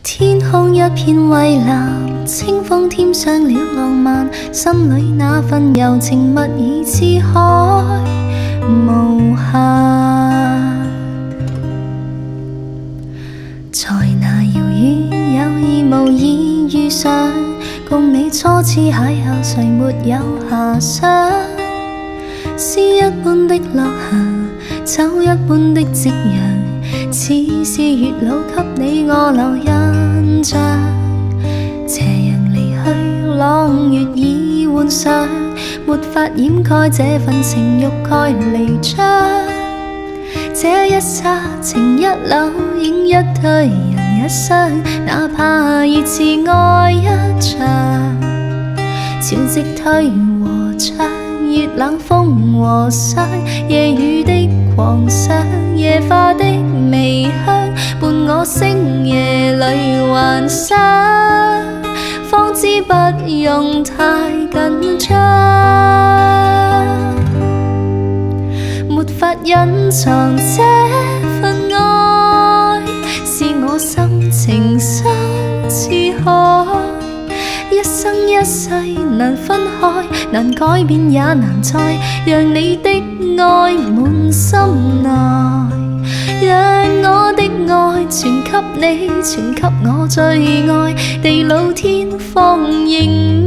天空一片蔚藍，清風添上了浪漫，心裏那份柔情蜜意似海無限。在那遙遠有意無意遇上，共你初次邂逅，誰沒有遐想？詩一般的落霞，秋一般的夕陽，似是月老給你我留印象。斜陽離去，朗月已換上，沒法掩蓋這份情欲蓋彌彰。這一剎情一縷，影一對人一雙，哪怕熱熾愛一場。潮汐退和漲，月冷風和霜，夜雨的狂想，夜花的微香，伴我星夜裏幻想，方知不用太緊張。沒法隱藏這份愛，是我心情深似海，一生一世難分開，難改變也難再讓你的愛滿心內，讓我的愛傳給你，傳給我最愛，地老天荒仍